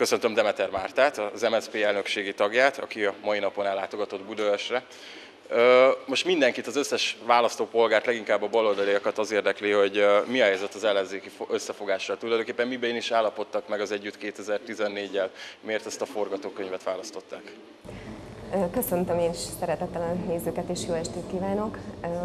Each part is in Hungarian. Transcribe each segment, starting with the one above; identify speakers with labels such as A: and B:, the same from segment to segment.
A: Köszöntöm Demeter Mártát, az MSZP elnökségi tagját, aki a mai napon ellátogatott Budaörsre. Most mindenkit, az összes választópolgárt, leginkább a baloldaliakat az érdekli, hogy mi a helyzet az ellenzéki összefogással. Tulajdonképpen miben is állapodtak meg az Együtt 2014-jel, miért ezt a forgatókönyvet választották?
B: Köszöntöm én is szeretettel a nézőket, és jó estét kívánok!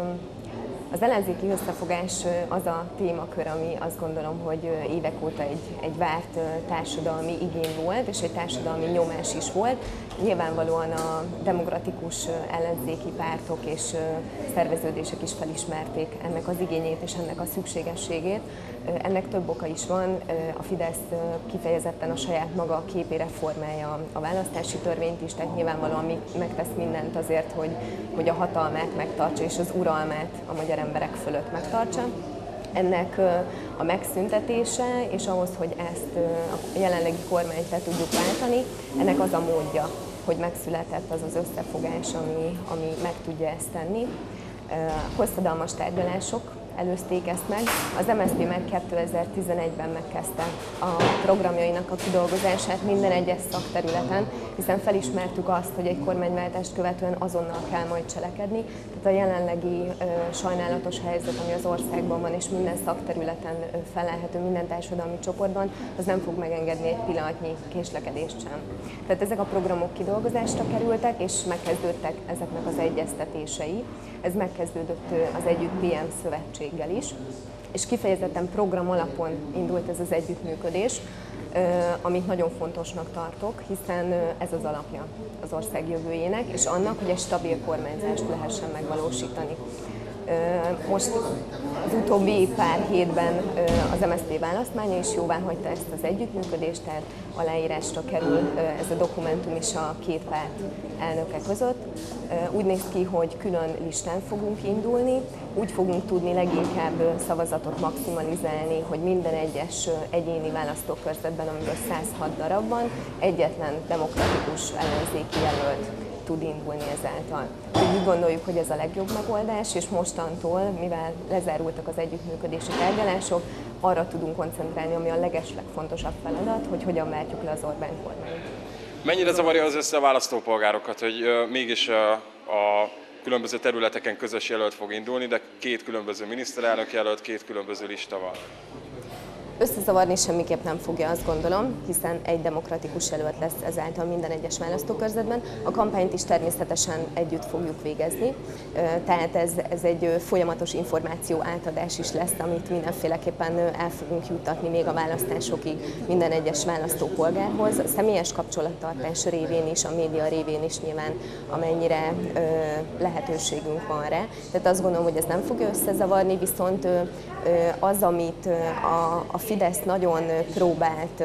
B: Az ellenzéki összefogás az a témakör, ami azt gondolom, hogy évek óta egy várt társadalmi igény volt, és egy társadalmi nyomás is volt. Nyilvánvalóan a demokratikus ellenzéki pártok és szerveződések is felismerték ennek az igényét és ennek a szükségességét. Ennek több oka is van. A Fidesz kifejezetten a saját maga képére formálja a választási törvényt is, tehát nyilvánvalóan megtesz mindent azért, hogy a hatalmát megtartsa és az uralmát a magyar emberek fölött megtartsa. Ennek a megszüntetése, és ahhoz, hogy ezt a jelenlegi kormányt le tudjuk váltani, ennek az a módja, hogy megszületett az az összefogás, ami meg tudja ezt tenni. Hosszadalmas tárgyalások előzték ezt meg. Az MSZP már 2011-ben megkezdte a programjainak a kidolgozását minden egyes szakterületen, hiszen felismertük azt, hogy egy kormányváltást követően azonnal kell majd cselekedni. Tehát a jelenlegi sajnálatos helyzet, ami az országban van, és minden szakterületen felelhető, minden társadalmi csoportban, az nem fog megengedni egy pillanatnyi késlekedést sem. Tehát ezek a programok kidolgozásra kerültek, és megkezdődtek ezeknek az egyeztetései. Ez megkezdődött az Együtt PM szövetséggel is, és kifejezetten program alapon indult ez az együttműködés, amit nagyon fontosnak tartok, hiszen ez az alapja az ország jövőjének, és annak, hogy egy stabil kormányzást lehessen megvalósítani. Most az utóbbi pár hétben az MSZP választmánya is jóváhagyta ezt az együttműködést, tehát aláírásra kerül ez a dokumentum is a két párt elnöke között. Úgy néz ki, hogy külön listán fogunk indulni, úgy fogunk tudni leginkább szavazatot maximalizálni, hogy minden egyes egyéni választókörzetben, amiből 106 darab van, egyetlen demokratikus ellenzéki jelölt tud indulni ezáltal. Úgy gondoljuk, hogy ez a legjobb megoldás, és mostantól, mivel lezárultak az együttműködési tárgyalások, arra tudunk koncentrálni, ami a legeslegfontosabb feladat, hogy hogyan váltjuk le az Orbán kormányt.
A: Mennyire zavarja az össze a választópolgárokat, hogy mégis a különböző területeken közös jelölt fog indulni, de két különböző miniszterelnök jelölt, két különböző lista van?
B: Összezavarni semmiképp nem fogja, azt gondolom, hiszen egy demokratikus jelölt lesz ezáltal minden egyes választókörzetben. A kampányt is természetesen együtt fogjuk végezni, tehát ez egy folyamatos információ átadás is lesz, amit mindenféleképpen el fogunk juttatni még a választásokig minden egyes választópolgárhoz. A személyes kapcsolattartás révén is, a média révén is nyilván, amennyire lehetőségünk van rá. Tehát azt gondolom, hogy ez nem fogja összezavarni, viszont az, amit a Fidesz nagyon próbált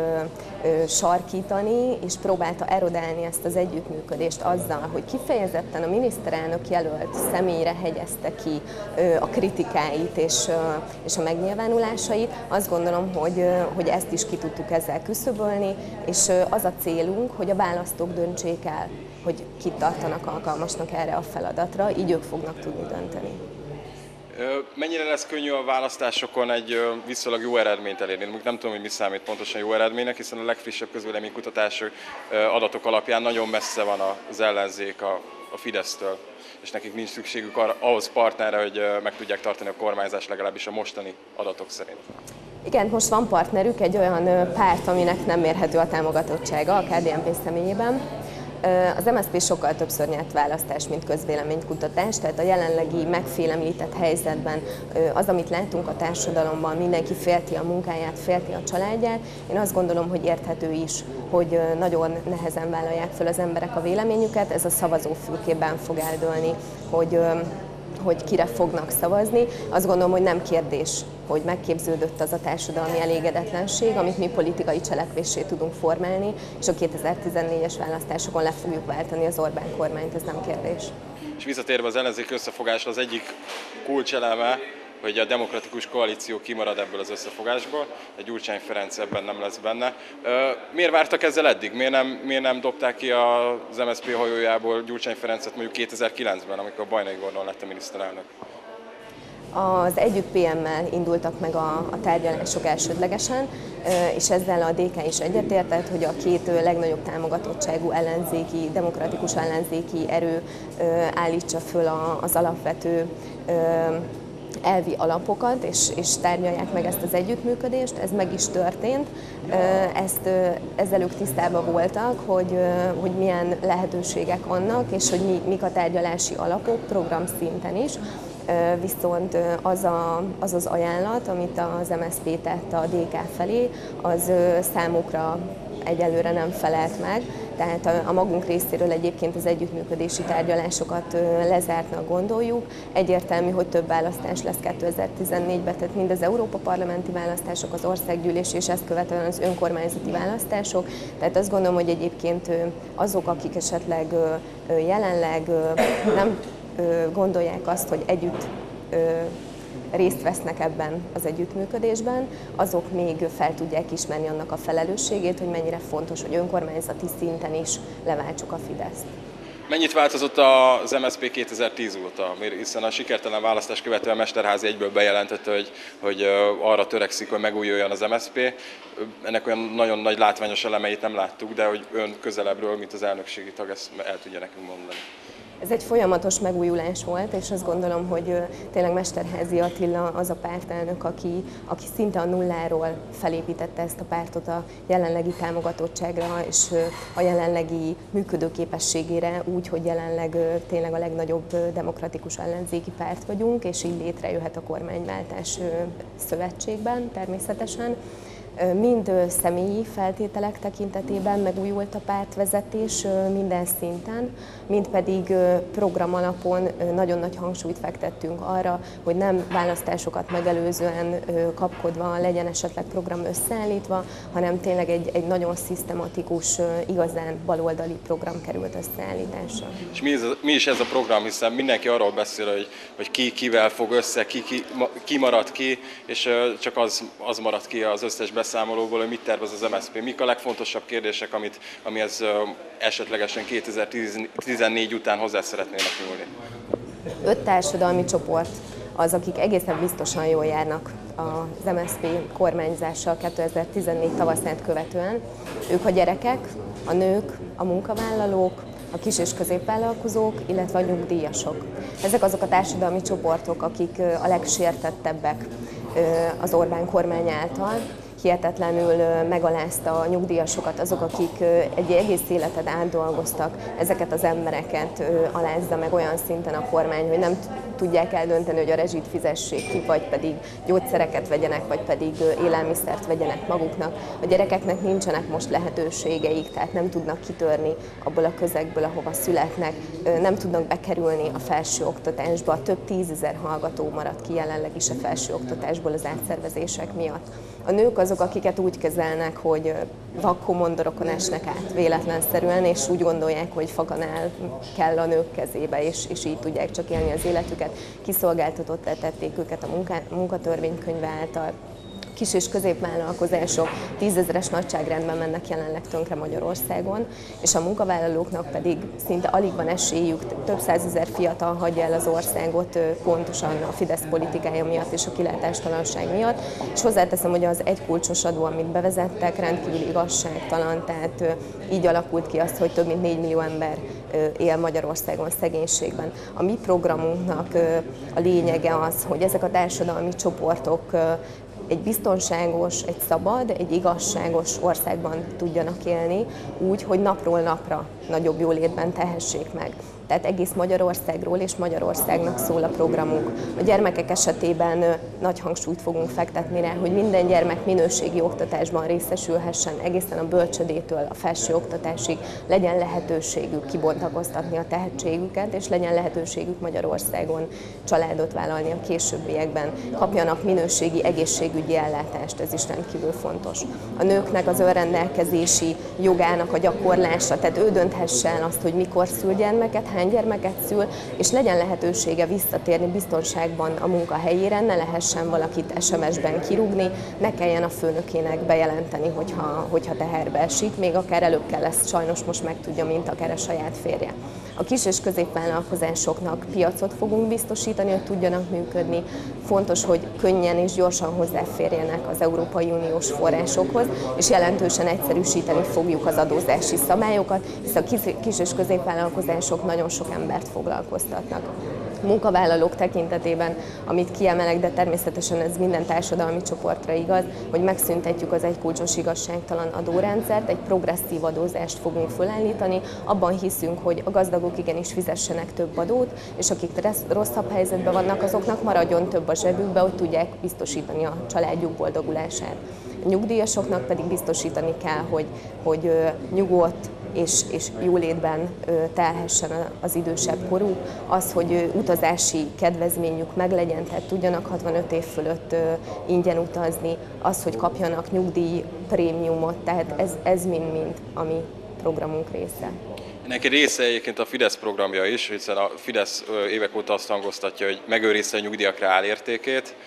B: sarkítani, és próbálta erodálni ezt az együttműködést azzal, hogy kifejezetten a miniszterelnök jelölt személyre hegyezte ki a kritikáit és a megnyilvánulásait. Azt gondolom, hogy ezt is ki tudtuk ezzel küszöbölni, és az a célunk, hogy a választók döntsék el, hogy kit tartanak alkalmasnak erre a feladatra, így ők fognak tudni dönteni.
A: Mennyire lesz könnyű a választásokon egy viszonylag jó eredményt elérni? Nem tudom, hogy mi számít pontosan jó eredménynek, hiszen a legfrissebb közvéleménykutatások adatok alapján nagyon messze van az ellenzék a Fidesztől, és nekik nincs szükségük ahhoz partnerre, hogy meg tudják tartani a kormányzást, legalábbis a mostani adatok szerint.
B: Igen, most van partnerük, egy olyan párt, aminek nem mérhető a támogatottsága, a KDNP személyében. Az MSZP sokkal többször nyert választást, mint közvéleménykutatás, tehát a jelenlegi megfélemlített helyzetben az, amit látunk a társadalomban, mindenki félti a munkáját, félti a családját. Én azt gondolom, hogy érthető is, hogy nagyon nehezen vállalják fel az emberek a véleményüket, ez a szavazófülkében fog eldőlni, hogy kire fognak szavazni. Azt gondolom, hogy nem kérdés, hogy megképződött az a társadalmi elégedetlenség, amit mi politikai cselekvéssé tudunk formálni, és a 2014-es választásokon le fogjuk váltani az Orbán kormányt, ez nem kérdés.
A: És visszatérve az ellenzék összefogásra, az egyik kulcseleme, hogy a demokratikus koalíció kimarad ebből az összefogásból, egy Gyurcsány Ferenc ebben nem lesz benne. Miért vártak ezzel eddig? Miért nem dobták ki az MSZP hajójából Gyurcsány Ferencet mondjuk 2009-ben, amikor Bajnai Gordon lett a miniszterelnök?
B: Az Együtt PM-mel indultak meg a tárgyalások elsődlegesen, és ezzel a DK is egyetértett, hogy a két legnagyobb támogatottságú ellenzéki, demokratikus ellenzéki erő állítsa föl az alapvető elvi alapokat, és tárgyalják meg ezt az együttműködést. Ez meg is történt. Ezzel ők tisztában voltak, hogy milyen lehetőségek vannak, és hogy mik a tárgyalási alapok programszinten is. Viszont az az ajánlat, amit az MSZP tett a DK felé, az számukra egyelőre nem felelt meg. Tehát a magunk részéről egyébként az együttműködési tárgyalásokat lezártnak gondoljuk. Egyértelmű, hogy több választás lesz 2014-ben, tehát mind az Európa parlamenti választások, az országgyűlés és ezt követően az önkormányzati választások. Tehát azt gondolom, hogy egyébként azok, akik esetleg jelenleg nem gondolják azt, hogy együtt részt vesznek ebben az együttműködésben, azok még fel tudják ismerni annak a felelősségét, hogy mennyire fontos, hogy önkormányzati szinten is leváltsuk a Fideszt.
A: Mennyit változott az MSZP 2010 óta? Hiszen a sikertelen választás követően Mesterházy egyből bejelentette, hogy arra törekszik, hogy megújuljon az MSZP. Ennek olyan nagyon nagy látványos elemeit nem láttuk, de hogy ön közelebbről, mint az elnökségi tag, ezt el tudja nekünk mondani.
B: Ez egy folyamatos megújulás volt, és azt gondolom, hogy tényleg Mesterházy Attila az a pártelnök, aki szinte a nulláról felépítette ezt a pártot a jelenlegi támogatottságra és a jelenlegi működőképességére úgy, hogy jelenleg tényleg a legnagyobb demokratikus ellenzéki párt vagyunk, és így létrejöhet a kormányváltás szövetségben természetesen. Mind személyi feltételek tekintetében megújult a pártvezetés minden szinten, mind pedig program alapon nagyon nagy hangsúlyt fektettünk arra, hogy nem választásokat megelőzően kapkodva legyen esetleg program összeállítva, hanem tényleg egy nagyon szisztematikus, igazán baloldali program került összeállításra.
A: És mi is ez a program, hiszen mindenki arról beszél, hogy ki kivel fog össze, ki marad ki, és csak az marad ki az összes beszámolóból, hogy mit tervez az MSZP. Mik a legfontosabb kérdések, amihez esetlegesen 2014 után hozzá szeretnének nyúlni?
B: 5 társadalmi csoport az, akik egészen biztosan jól járnak az MSZP kormányzással 2014 tavaszát követően. Ők a gyerekek, a nők, a munkavállalók, a kis- és középvállalkozók, illetve a nyugdíjasok. Ezek azok a társadalmi csoportok, akik a legsértettebbek az Orbán kormány által. Hihetetlenül megalázta a nyugdíjasokat, azok, akik egy egész életet átdolgoztak, ezeket az embereket alázza meg olyan szinten a kormány, hogy nem tudják eldönteni, hogy a rezsit fizessék ki, vagy pedig gyógyszereket vegyenek, vagy pedig élelmiszert vegyenek maguknak. A gyerekeknek nincsenek most lehetőségeik, tehát nem tudnak kitörni abból a közegből, ahova születnek, nem tudnak bekerülni a felsőoktatásba. Több 10 000 hallgató maradt ki jelenleg is a felsőoktatásból az átszervezések miatt. A nők azok, akiket úgy kezelnek, hogy vakkomondorokon esnek át véletlenszerűen, és úgy gondolják, hogy fakanál kell a nők kezébe, és így tudják csak élni az életüket. Kiszolgáltatottá tették őket a munkatörvénykönyve által. Kis- és középvállalkozások 10 000-es nagyságrendben mennek jelenleg tönkre Magyarországon, és a munkavállalóknak pedig szinte alig van esélyük, több 100 000 fiatal hagyja el az országot pontosan a Fidesz politikája miatt és a kilátástalanság miatt. És hozzáteszem, hogy az egykulcsos adó, amit bevezettek, rendkívül igazságtalan, tehát így alakult ki az, hogy több mint 4 millió ember él Magyarországon szegénységben. A mi programunknak a lényege az, hogy ezek a társadalmi csoportok egy biztonságos, egy szabad, egy igazságos országban tudjanak élni, úgy, hogy napról napra nagyobb jólétben tehessék meg. Tehát egész Magyarországról és Magyarországnak szól a programunk. A gyermekek esetében nagy hangsúlyt fogunk fektetni rá, hogy minden gyermek minőségi oktatásban részesülhessen, egészen a bölcsödétől a felsőoktatásig legyen lehetőségük kibontakoztatni a tehetségüket, és legyen lehetőségük Magyarországon családot vállalni a későbbiekben. Kapjanak minőségi egészségügyi egészségügyi ellátást, ez is rendkívül fontos. A nőknek az önrendelkezési jogának a gyakorlása, tehát ő dönthesse el azt, hogy mikor szül gyermeket, hány gyermeket szül, és legyen lehetősége visszatérni biztonságban a munkahelyére, ne lehessen valakit SMS-ben kirúgni, ne kelljen a főnökének bejelenteni, hogyha teherbe esik, még akár előbb kell ezt sajnos most megtudja, mint akár a saját férje. A kis és középvállalkozásoknak piacot fogunk biztosítani, hogy tudjanak működni. Fontos, hogy könnyen és gyorsan hozzáférjenek az Európai Uniós forrásokhoz, és jelentősen egyszerűsíteni fogjuk az adózási szabályokat, hisz a kis és középvállalkozások nagyon sok embert foglalkoztatnak. Munkavállalók tekintetében, amit kiemelek, de természetesen ez minden társadalmi csoportra igaz, hogy megszüntetjük az egykulcsos igazságtalan adórendszert, egy progresszív adózást fogunk fölállítani, abban hiszünk, hogy a gazdagok igenis fizessenek több adót, és akik rosszabb helyzetben vannak, azoknak maradjon több a zsebükbe, hogy tudják biztosítani a családjuk boldogulását. A nyugdíjasoknak pedig biztosítani kell, hogy nyugodt, és jólétben telhessen az idősebb korú, az, hogy utazási kedvezményük meglegyen, tehát tudjanak 65 év fölött ingyen utazni, az, hogy kapjanak nyugdíjprémiumot, tehát ez mind-mind a mi programunk része.
A: Ennek egy része egyébként a Fidesz programja is, hiszen a Fidesz évek óta azt hangoztatja, hogy megőrizze a nyugdíjak reálértékét.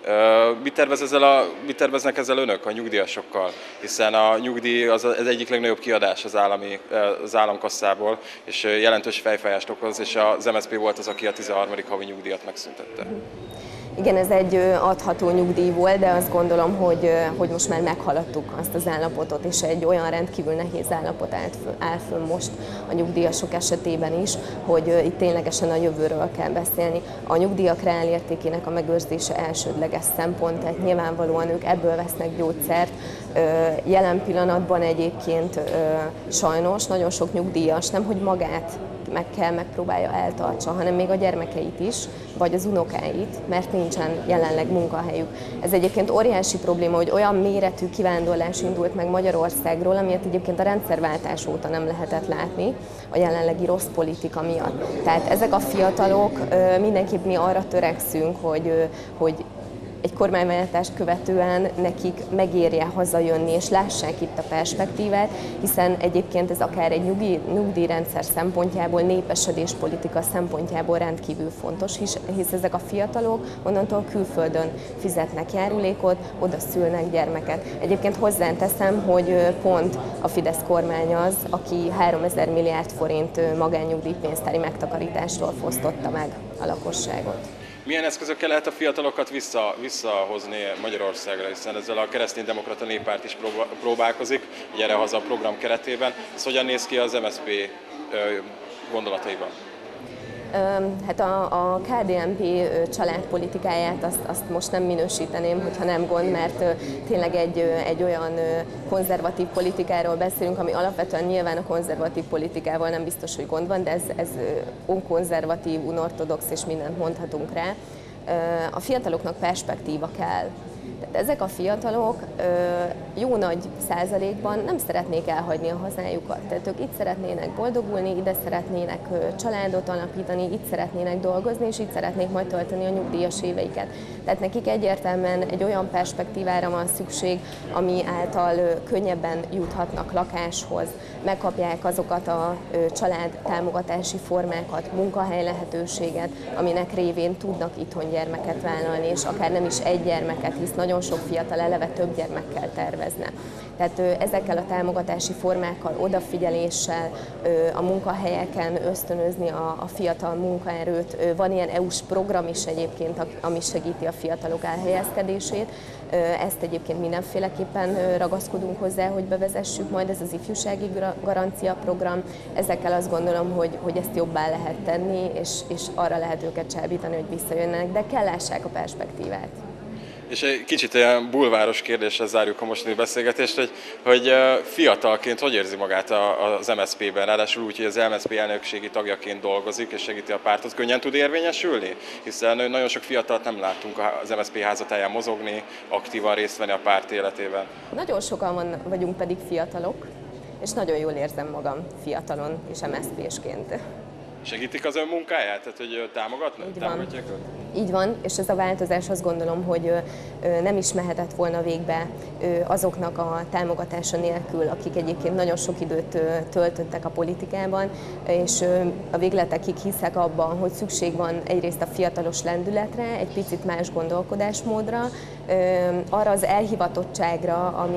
A: Mit terveznek ezzel önök, a nyugdíjasokkal? Hiszen a nyugdíj az egyik legnagyobb kiadás az államkasszából, és jelentős fejfájást okoz, és az MSZP volt az, aki a 13. havi nyugdíjat megszüntette.
B: Igen, ez egy adható nyugdíj volt, de azt gondolom, hogy most már meghaladtuk azt az állapotot, és egy olyan rendkívül nehéz állapot áll fönn most a nyugdíjasok esetében is, hogy itt ténylegesen a jövőről kell beszélni. A nyugdíjak reálértékének a megőrzése elsődleges szempont, tehát nyilvánvalóan ők ebből vesznek gyógyszert. Jelen pillanatban egyébként sajnos nagyon sok nyugdíjas nem, hogy magát megpróbálja eltartsa, hanem még a gyermekeit is, vagy az unokáit, mert nincsen jelenleg munkahelyük. Ez egyébként óriási probléma, hogy olyan méretű kivándorlás indult meg Magyarországról, amilyet egyébként a rendszerváltás óta nem lehetett látni, a jelenlegi rossz politika miatt. Tehát ezek a fiatalok, mindenképp mi arra törekszünk, hogy egy kormányváltást követően nekik megérje hazajönni, és lássák itt a perspektívát, hiszen egyébként ez akár egy nyugdíjrendszer szempontjából, népesedéspolitika szempontjából rendkívül fontos, hisz ezek a fiatalok onnantól külföldön fizetnek járulékot, oda szülnek gyermeket. Egyébként hozzáteszem, hogy pont a Fidesz kormány az, aki 3000 milliárd forint magánnyugdíjpénztári megtakarításról fosztotta meg a lakosságot.
A: Milyen eszközökkel lehet a fiatalokat visszahozni Magyarországra, hiszen ezzel a Kereszténydemokrata Néppárt is próbálkozik, egy erre haza program keretében. Ez hogyan néz ki az MSZP gondolataiban?
B: Hát a KDNP családpolitikáját azt most nem minősíteném, hogyha nem gond, mert tényleg egy olyan konzervatív politikáról beszélünk, ami alapvetően nyilván a konzervatív politikával nem biztos, hogy gond van, de ez unkonzervatív, unortodox és mindent mondhatunk rá. A fiataloknak perspektíva kell. Tehát ezek a fiatalok jó nagy százalékban nem szeretnék elhagyni a hazájukat. Tehát ők itt szeretnének boldogulni, ide szeretnének családot alapítani, itt szeretnének dolgozni, és itt szeretnék majd tölteni a nyugdíjas éveiket. Tehát nekik egyértelműen egy olyan perspektívára van szükség, ami által könnyebben juthatnak lakáshoz, megkapják azokat a családtámogatási formákat, munkahely lehetőséget, aminek révén tudnak itthon gyermeket vállalni, és akár nem is egy gyermeket, hisz nagyon sok fiatal eleve több gyermekkel tervezne. Tehát ezekkel a támogatási formákkal, odafigyeléssel, a munkahelyeken ösztönözni a fiatal munkaerőt. Van ilyen EU-s program is egyébként, ami segíti a fiatalok elhelyezkedését. Ezt egyébként mindenféleképpen ragaszkodunk hozzá, hogy bevezessük majd, ez az ifjúsági garancia program. Ezekkel azt gondolom, hogy ezt jobbá lehet tenni, és arra lehet őket csábítani, hogy visszajönnek, de kell lássák a perspektívát.
A: És egy kicsit olyan bulváros kérdéssel zárjuk a mostani beszélgetést, hogy fiatalként hogy érzi magát az MSZP-ben, ráadásul úgy, hogy az MSZP elnökségi tagjaként dolgozik és segíti a pártot, könnyen tud érvényesülni? Hiszen nagyon sok fiatalt nem láttunk az MSZP házatáján mozogni, aktívan részt venni a párt életében. Nagyon
B: sokan vagyunk pedig fiatalok, és nagyon jól érzem magam fiatalon és MSZP-sként.
A: Segítik az ön munkáját? Tehát, hogy támogatják őt?
B: Így van, és ez a változás azt gondolom, hogy nem is mehetett volna végbe azoknak a támogatása nélkül, akik egyébként nagyon sok időt töltöttek a politikában, és a végletekig hiszek abban, hogy szükség van egyrészt a fiatalos lendületre, egy picit más gondolkodásmódra, arra az elhivatottságra,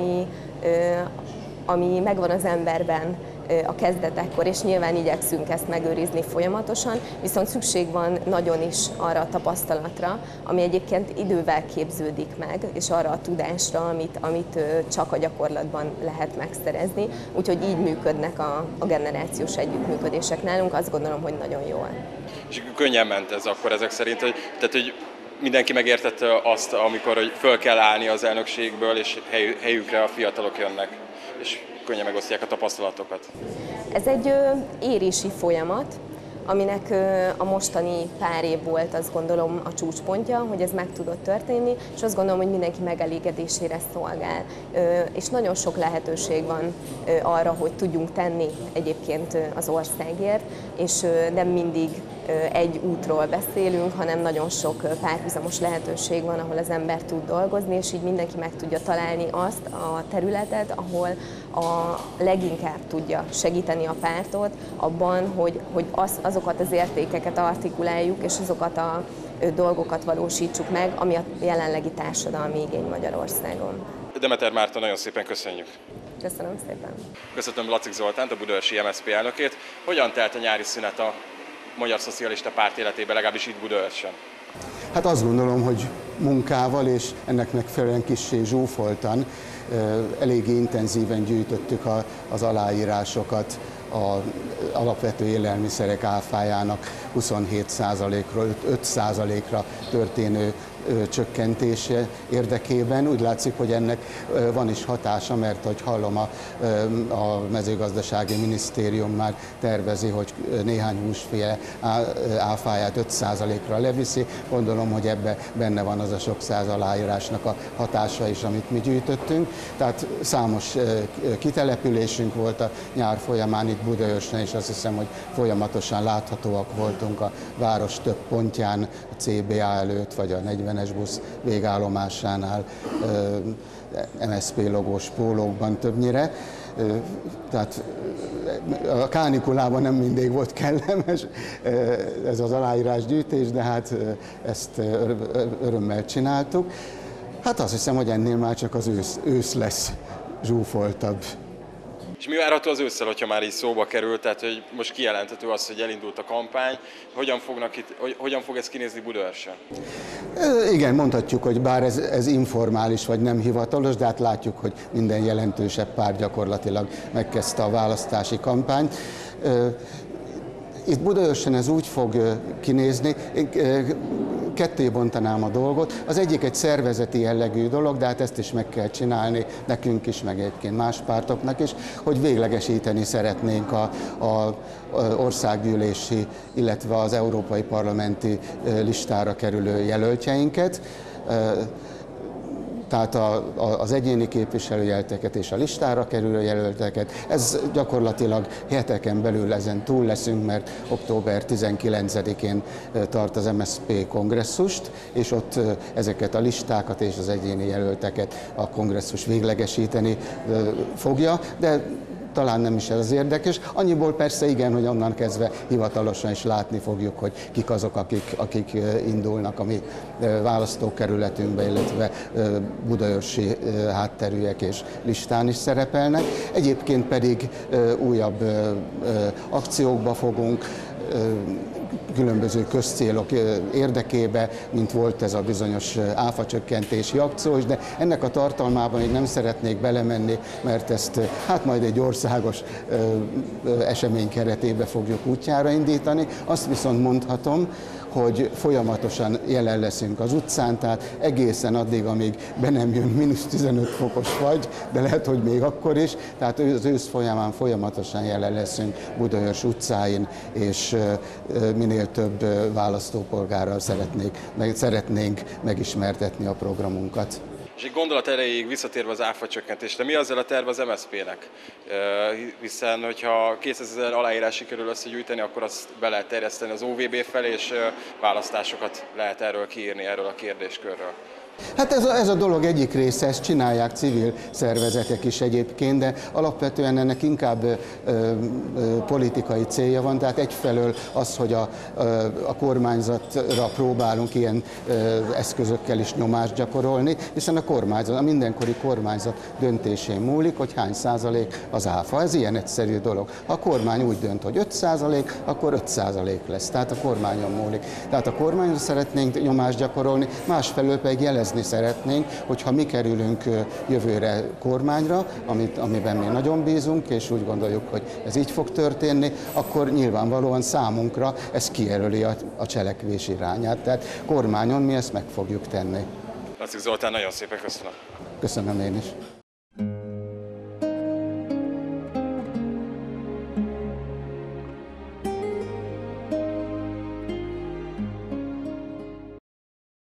B: ami megvan az emberben a kezdetekkor, és nyilván igyekszünk ezt megőrizni folyamatosan, viszont szükség van nagyon is arra a tapasztalatra, ami egyébként idővel képződik meg, és arra a tudásra, amit csak a gyakorlatban lehet megszerezni. Úgyhogy így működnek a generációs együttműködések nálunk, azt gondolom, hogy nagyon jól.
A: És könnyen ment ez akkor ezek szerint, hogy mindenki megértette azt, amikor hogy föl kell állni az elnökségből, és helyükre a fiatalok jönnek, és könnyen megosztják a tapasztalatokat.
B: Ez egy érési folyamat, aminek a mostani pár év volt, azt gondolom, a csúcspontja, hogy ez meg tudott történni, és azt gondolom, hogy mindenki megelégedésére szolgál. És nagyon sok lehetőség van arra, hogy tudjunk tenni egyébként az országért, és nem mindig egy útról beszélünk, hanem nagyon sok párhuzamos lehetőség van, ahol az ember tud dolgozni, és így mindenki meg tudja találni azt a területet, ahol a leginkább tudja segíteni a pártot abban, hogy azokat az értékeket artikuláljuk, és azokat a dolgokat valósítsuk meg, ami a jelenlegi társadalmi igény Magyarországon.
A: Demeter Márta, nagyon szépen köszönjük.
B: Köszönöm szépen.
A: Köszöntöm Lacik Zoltánt, a budaörsi MSZP elnökét. Hogyan telt a nyári szünet a Magyar Szocialista Párt életében, legalábbis itt Budaörsen?
C: Hát azt gondolom, hogy munkával és ennek megfelelően kissé zsúfoltan eléggé intenzíven gyűjtöttük az aláírásokat az alapvető élelmiszerek áfájának 27%-ról 5%-ra történő csökkentése érdekében. Úgy látszik, hogy ennek van is hatása, mert hogy hallom, a mezőgazdasági minisztérium már tervezi, hogy néhány húsféle áfáját 5%-ra leviszi. Gondolom, hogy ebben benne van az a sok száz aláírásnak a hatása is, amit mi gyűjtöttünk. Tehát számos kitelepülésünk volt a nyár folyamán itt Budaörsen, és azt hiszem, hogy folyamatosan láthatóak voltunk a város több pontján, a CBA előtt, vagy a 40-es busz végállomásánál, MSZP logós pólókban többnyire. Tehát a kánikulában nem mindig volt kellemes ez az aláírásgyűjtés, de hát ezt örömmel csináltuk. Hát azt hiszem, hogy ennél már csak az ősz lesz zsúfoltabb.
A: És mi várható az ősszel, hogyha már így szóba került, tehát hogy most kijelenthető az, hogy elindult a kampány, hogyan fog ez kinézni Budaörsen?
C: Igen, mondhatjuk, hogy bár ez informális vagy nem hivatalos, de hát látjuk, hogy minden jelentősebb párt gyakorlatilag megkezdte a választási kampányt. Itt Budaörsen ez úgy fog kinézni, én ketté bontanám a dolgot. Az egyik egy szervezeti jellegű dolog, de hát ezt is meg kell csinálni, nekünk is, meg egyébként más pártoknak is, hogy véglegesíteni szeretnénk a országgyűlési, illetve az európai parlamenti listára kerülő jelöltjeinket. Tehát az egyéni képviselőjelölteket és a listára kerülő jelölteket. Ez gyakorlatilag heteken belül ezen túl leszünk, mert október 19-én tart az MSZP kongresszust, és ott ezeket a listákat és az egyéni jelölteket a kongresszus véglegesíteni fogja, de talán nem is ez az érdekes. Annyiból persze igen, hogy onnan kezdve hivatalosan is látni fogjuk, hogy kik azok, akik indulnak a mi választókerületünkbe, illetve budaörsi hátterűek és listán is szerepelnek. Egyébként pedig újabb akciókba fogunk, különböző közcélok érdekébe, mint volt ez a bizonyos áfacsökkentési akció is, de ennek a tartalmában még nem szeretnék belemenni, mert ezt hát majd egy országos esemény keretébe fogjuk útjára indítani. Azt viszont mondhatom, hogy folyamatosan jelen leszünk az utcán, tehát egészen addig, amíg be nem jön -15 fokos fagy, de lehet, hogy még akkor is, tehát az ősz folyamán folyamatosan jelen leszünk Budaörs utcáin, és minél több választópolgárral szeretnénk megismertetni a programunkat.
A: És egy gondolat erejéig visszatérve az áfa csökkentésre, mi azzal a terv az MSZP-nek? Hiszen, hogyha 200 000 aláírás sikerül összegyűjteni, akkor azt be lehet terjeszteni az OVB felé, és választásokat lehet erről kiírni, erről a kérdéskörről.
C: Hát ez a dolog egyik része, ezt csinálják civil szervezetek is egyébként, de alapvetően ennek inkább politikai célja van, tehát egyfelől az, hogy a kormányzatra próbálunk ilyen eszközökkel is nyomást gyakorolni, hiszen a mindenkori kormányzat döntésén múlik, hogy hány százalék az áfa. Ez ilyen egyszerű dolog. Ha a kormány úgy dönt, hogy 5%, akkor 5% lesz, tehát a kormányon múlik. Tehát a kormányra szeretnénk nyomást gyakorolni, másfelől pedig jelezni szeretnénk, hogyha mi kerülünk jövőre kormányra, amiben mi nagyon bízunk, és úgy gondoljuk, hogy ez így fog történni, akkor nyilvánvalóan számunkra ez kijelöli a cselekvés irányát. Tehát kormányon mi ezt meg fogjuk tenni.
A: Lasszik Zoltán, nagyon szépen köszönöm.
C: Köszönöm én is.